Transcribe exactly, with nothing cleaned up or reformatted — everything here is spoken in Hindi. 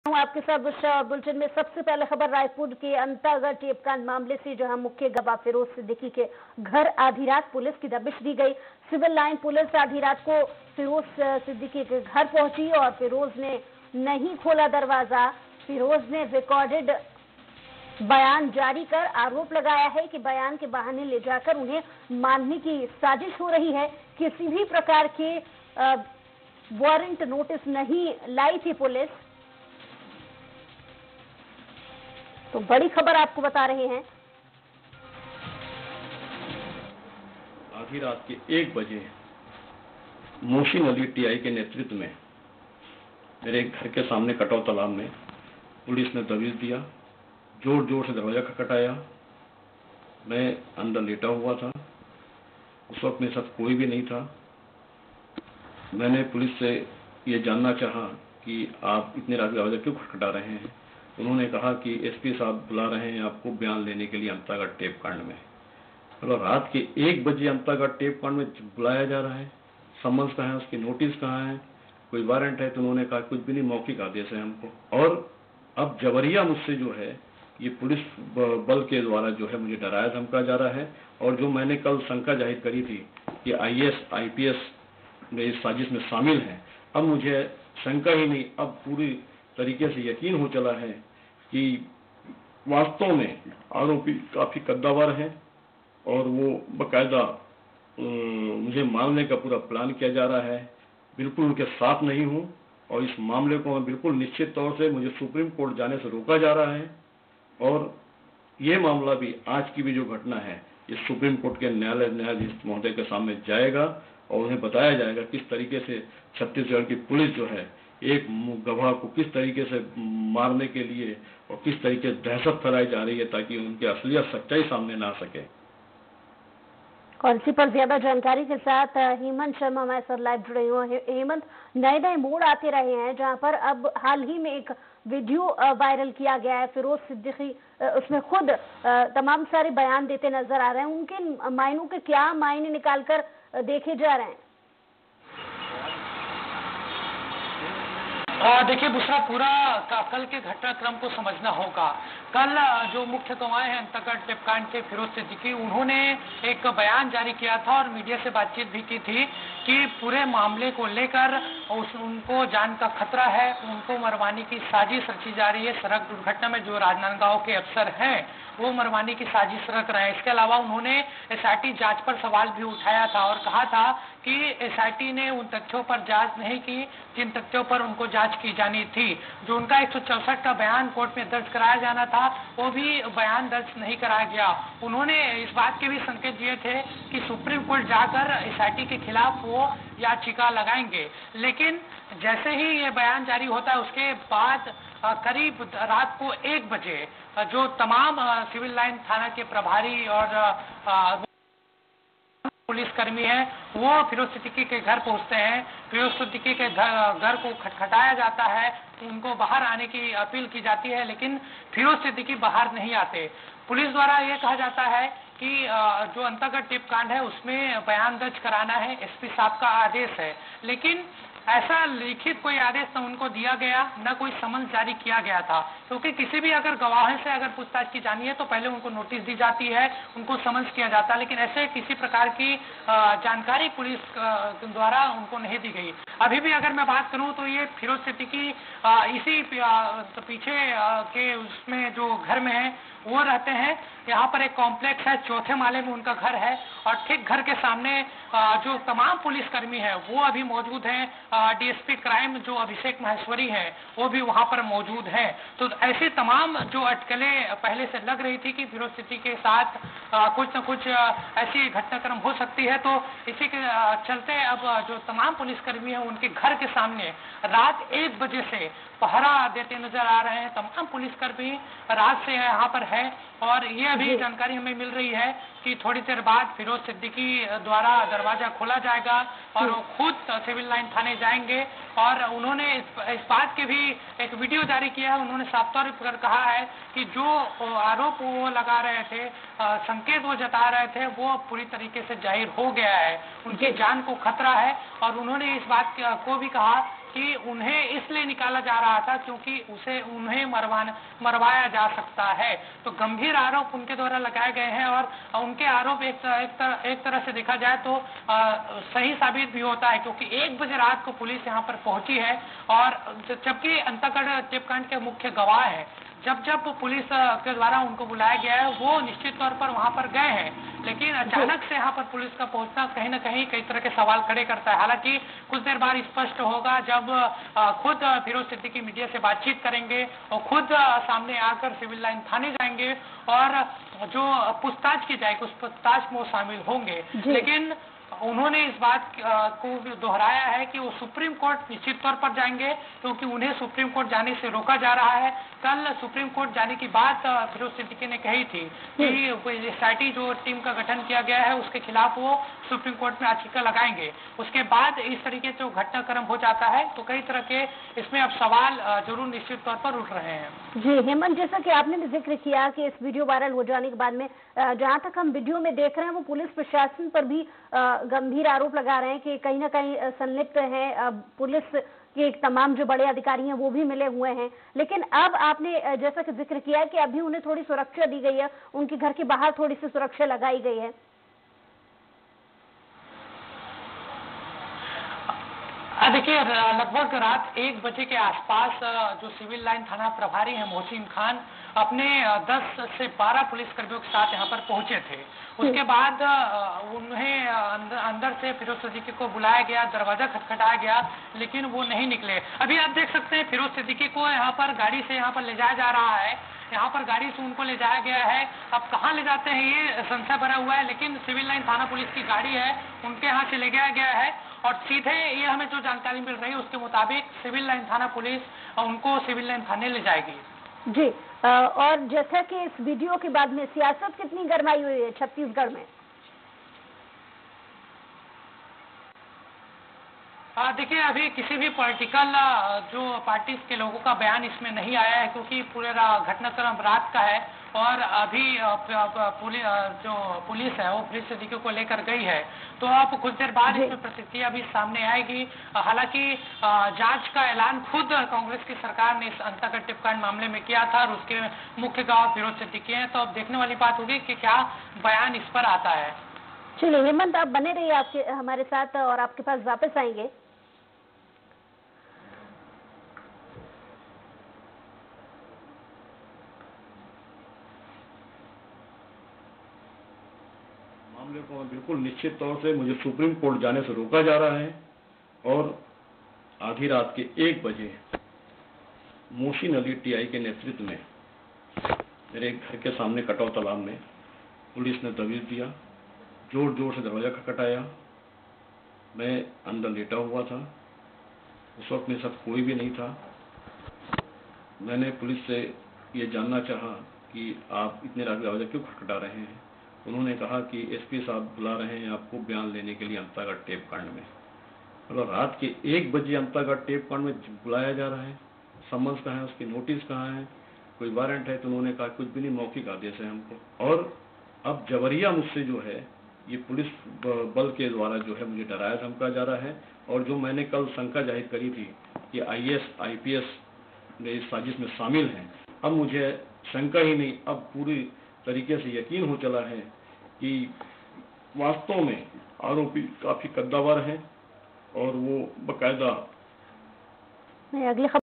हूं आपके साथ बुशरा। बुलेटिन में सबसे पहले खबर रायपुर के अंतागढ़ टेपकांड मामले से, जहां मुख्य गवाह फिरोज सिद्दीकी के घर आधी रात पुलिस की दबिश दी गई। सिविल लाइन पुलिस आधी रात को फिरोज सिद्दीकी के घर पहुंची और फिरोज ने नहीं खोला दरवाजा। फिरोज ने रिकॉर्डेड बयान जारी कर आरोप लगाया है कि बयान के बहाने ले जाकर उन्हें मारने की साजिश हो रही है। किसी भी प्रकार के वारंट नोटिस नहीं लाई थी पुलिस। तो बड़ी खबर आपको बता रहे हैं। आधी रात के एक बजे मोहसिन अली टीआई के नेतृत्व में मेरे घर के सामने कटाव तालाब में पुलिस ने दबिश दिया। जोर जोर से दरवाजा खटखटाया। मैं अंदर लेटा हुआ था। उस वक्त मेरे साथ कोई भी नहीं था। मैंने पुलिस से ये जानना चाहा कि आप इतने रात दरवाजा क्यों खटखटा रहे हैं। उन्होंने कहा कि एसपी साहब बुला रहे हैं आपको बयान लेने के लिए अंतागढ़ टेपकांड में। मतलब रात के एक बजे अंतागढ़ टेपकांड में बुलाया जा रहा है। समन्स कहाँ है, उसकी नोटिस कहाँ है, कोई वारंट है? तो उन्होंने कहा कुछ भी नहीं, मौखिक आदेश है हमको। और अब जबरिया मुझसे जो है ये पुलिस बल के द्वारा जो है मुझे डराया धमका जा रहा है। और जो मैंने कल शंका जाहिर करी थी कि आईएएस आईपीएस में इस साजिश में शामिल हैं, अब मुझे शंका ही नहीं, अब पूरी तरीके से यकीन हो चला है कि वास्तव में आरोपी काफी कद्दावर हैं और वो बकायदा मुझे मारने का पूरा प्लान किया जा रहा है। बिल्कुल उनके साथ नहीं हूं और इस मामले को बिल्कुल निश्चित तौर से मुझे सुप्रीम कोर्ट जाने से रोका जा रहा है। और ये मामला भी, आज की भी जो घटना है, ये सुप्रीम कोर्ट के न्यायालय न्यायाधीश महोदय के सामने जाएगा और उन्हें बताया जाएगा किस तरीके से छत्तीसगढ़ की पुलिस जो है एक गवाह को किस तरीके से मारने के लिए और किस तरीके से दहशत फैलाई जा रही है ताकि उनकी असलियत सच्चाई सामने ना आ सके। कौन सी पर ज्यादा जानकारी के साथ हेमंत शर्मा हमारे साथ लाइव जुड़े हुए हैं। हेमंत, नए नए मोड़ आते रहे हैं, जहां पर अब हाल ही में एक वीडियो वायरल किया गया है। फिरोज सिद्दीकी उसमें खुद तमाम सारे बयान देते नजर आ रहे हैं। उनके मायनों के क्या मायने निकालकर देखे जा रहे हैं? देखिए बुशरा, पूरा कल के घटनाक्रम को समझना होगा। कल जो मुख्य गवाह हैं अंतागढ़ टेपकांड के फिरोज सिद्दीकी, उन्होंने एक बयान जारी किया था और मीडिया से बातचीत भी की थी कि पूरे मामले को लेकर उस उनको जान का खतरा है, उनको मरवाने की साजिश रची जा रही है। सड़क दुर्घटना में जो राजनांदगांव के अफसर हैं वो मरवाने की साजिश रच रहे हैं। इसके अलावा उन्होंने एसआईटी जांच पर सवाल भी उठाया था और कहा था कि एसआईटी ने उन तथ्यों पर जांच नहीं की जिन तथ्यों पर उनको जांच की जानी थी। जो उनका एक सौ चौसठ का बयान कोर्ट में दर्ज कराया जाना था, वो भी बयान दर्ज नहीं कराया गया। उन्होंने इस बात के भी संकेत दिए थे कि सुप्रीम कोर्ट जाकर एसआईटी के खिलाफ वो याचिका लगाएंगे। लेकिन जैसे ही ये बयान जारी होता है उसके बाद करीब रात को एक बजे जो तमाम सिविल लाइन थाना के प्रभारी और पुलिसकर्मी हैं वो फिरोज सिद्दीकी के घर पहुंचते हैं। फिरोज सिद्दीकी के घर को खटखटाया जाता है, उनको बाहर आने की अपील की जाती है, लेकिन फिरोज सिद्दीकी बाहर नहीं आते। पुलिस द्वारा ये कहा जाता है कि जो अंतागढ़ टेपकांड है उसमें बयान दर्ज कराना है, एसपी साहब का आदेश है। लेकिन ऐसा लिखित कोई आदेश न उनको दिया गया, न कोई समन जारी किया गया था। क्योंकि तो किसी भी अगर गवाह से अगर पूछताछ की जानी है तो पहले उनको नोटिस दी जाती है, उनको समन्स किया जाता है, लेकिन ऐसे किसी प्रकार की जानकारी पुलिस द्वारा उनको नहीं दी गई। अभी भी अगर मैं बात करूं तो ये फिरोज सिद्दीकी इसी पीछे के उसमें जो घर में है वो रहते हैं। यहाँ पर एक कॉम्प्लेक्स है, चौथे माले में उनका घर है और ठीक घर के सामने जो तमाम पुलिसकर्मी है वो अभी मौजूद हैं। डीएसपी क्राइम जो अभिषेक महेश्वरी है वो भी वहाँ पर मौजूद हैं। तो ऐसे तमाम जो अटकलें पहले से लग रही थी कि फिरोज सिद्दीकी के साथ आ, कुछ न कुछ आ, ऐसी घटनाक्रम हो सकती है, तो इसी के आ, चलते अब जो तमाम पुलिसकर्मी है उनके घर के सामने रात एक बजे से पहरा देते नजर आ रहे हैं। तमाम पुलिसकर्मी रात से यहाँ पर है और ये अभी जानकारी हमें मिल रही है कि थोड़ी देर बाद फिरोज सिद्दीकी द्वारा दरवाजा खोला जाएगा और वो खुद सिविल लाइन थाने जाएंगे। और उन्होंने इस, इस बात के भी एक वीडियो जारी किया है। उन्होंने साफ तौर पर कहा है कि जो आरोप वो लगा रहे थे, आ, संकेत वो जता रहे थे, वो पूरी तरीके से जाहिर हो गया है। उनकी जान को खतरा है और उन्होंने इस बात को भी कहा कि उन्हें इसलिए निकाला जा रहा था क्योंकि उसे उन्हें मरवाना मरवाया जा सकता है। तो गंभीर आरोप उनके द्वारा लगाए गए हैं और उनके आरोप एक, एक, तरह, एक तरह से देखा जाए तो आ, सही साबित भी होता है, क्योंकि एक बजे रात को पुलिस यहाँ पर पहुंची है और जबकि अंतागढ़ टेपकांड के मुख्य गवाह है, जब जब पुलिस के द्वारा उनको बुलाया गया है वो निश्चित तौर पर वहां पर गए हैं, लेकिन अचानक से यहाँ पर पुलिस का पहुंचना कहीं ना कहीं कई तरह के सवाल खड़े करता है। हालांकि कुछ देर बाद स्पष्ट होगा जब खुद फिरोज सिद्दीकी मीडिया से बातचीत करेंगे और खुद सामने आकर सिविल लाइन थाने जाएंगे और जो पूछताछ की जाएगी उस पूछताछ में वो शामिल होंगे। लेकिन उन्होंने इस बात को दोहराया है कि वो सुप्रीम कोर्ट निश्चित तौर पर जाएंगे, क्योंकि उन्हें सुप्रीम कोर्ट जाने से रोका जा रहा है। कल सुप्रीम कोर्ट जाने की बात फिरोज सिद्दीकी ने कही थी कि एसआईटी जो टीम का गठन किया गया है उसके खिलाफ वो सुप्रीम कोर्ट में याचिका लगाएंगे। उसके बाद इस तरीके से घटनाक्रम हो जाता है तो कई तरह के इसमें अब सवाल जरूर निश्चित तौर पर उठ रहे हैं। जी हेमंत, जैसा कि आपने भी जिक्र किया कि इस वीडियो वायरल हो जाने के बाद में जहां तक हम वीडियो में देख रहे हैं वो पुलिस प्रशासन पर भी गंभीर आरोप लगा रहे हैं कि कहीं ना कहीं संलिप्त है, पुलिस के तमाम जो बड़े अधिकारी हैं वो भी मिले हुए हैं। लेकिन अब आपने जैसा कि जिक्र किया कि अभी उन्हें थोड़ी सुरक्षा दी गई है, उनके घर के बाहर थोड़ी सी सुरक्षा लगाई गई है। देखिए, लगभग रात एक बजे के आसपास जो सिविल लाइन थाना प्रभारी हैं मोहसिन खान अपने दस से बारह पुलिसकर्मियों के साथ यहाँ पर पहुंचे थे। उसके बाद उन्हें अंदर, अंदर से फिरोज सिद्दीकी को बुलाया गया, दरवाजा खटखटाया गया, लेकिन वो नहीं निकले। अभी आप देख सकते हैं फिरोज सिद्दीकी को यहाँ पर गाड़ी से यहाँ पर ले जाया जा रहा है, यहाँ पर गाड़ी से उनको ले जाया गया है। अब कहाँ ले जाते हैं ये संशय बना हुआ है, लेकिन सिविल लाइन थाना पुलिस की गाड़ी है, उनके यहाँ से ले जाया गया है और सीधे ये हमें जो जानकारी मिल रही है उसके मुताबिक सिविल लाइन थाना पुलिस उनको सिविल लाइन थाने ले जाएगी। जी, और जैसा कि इस वीडियो के बाद में सियासत कितनी गरमाई हुई है छत्तीसगढ़ में? देखिए, अभी किसी भी पॉलिटिकल जो पार्टीज के लोगों का बयान इसमें नहीं आया है, क्योंकि पूरा घटनाक्रम रात का है और अभी पुलिस जो पुलिस है वो फिरोज सिद्दीकी को लेकर गई है, तो अब कुछ देर बाद इसमें प्रतिक्रिया भी सामने आएगी। हालांकि जांच का ऐलान खुद कांग्रेस की सरकार ने इस अंतागढ़ टेपकांड मामले में किया था और उसके मुख्य गवाह फिरोज सिद्दीकी हैं, तो अब देखने वाली बात होगी कि क्या बयान इस पर आता है। चलिए हेमंत, आप बने रहिए आपके हमारे साथ और आपके पास वापस आएंगे। मामले को बिल्कुल निश्चित तौर से मुझे सुप्रीम कोर्ट जाने से रोका जा रहा है और आधी रात के एक बजे मोहसिन अली टीआई के नेतृत्व में मेरे घर के सामने कटाव तालाब में पुलिस ने दबिश दिया, जोर जोर से दरवाजा खटखटाया। मैं अंदर लेटा हुआ था, उस वक्त मेरे साथ कोई भी नहीं था। मैंने पुलिस से ये जानना चाहा कि आप इतने रात दरवाजा क्यों खटखटा रहे हैं। उन्होंने कहा कि एसपी साहब बुला रहे हैं आपको बयान लेने के लिए अंतागढ़ टेपकांड में। मतलब रात के एक बजे अंतागढ़ टेपकांड में बुलाया जा रहा है, समन्स कहाँ है, उसकी नोटिस कहाँ है, कोई वारंट है? तो उन्होंने कहा कुछ भी नहीं, मौखिक आदेश है हमको। और अब जबरिया मुझसे जो है ये पुलिस बल के द्वारा जो है मुझे डराया धमकाया जा रहा है। और जो मैंने कल शंका जाहिर करी थी कि I A S I P S में इस साजिश में शामिल हैं, अब मुझे शंका ही नहीं, अब पूरी तरीके से यकीन हो चला है कि वास्तव में आरोपी काफी कद्दावर हैं और वो बकायदा अगली